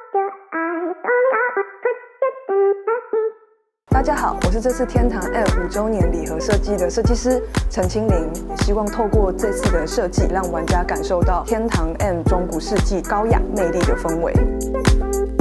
大家好，我是这次天堂 M 5周年礼盒设计的设计师陈清玲，也希望透过这次的设计，让玩家感受到天堂 M 中古世纪高雅魅力的氛围。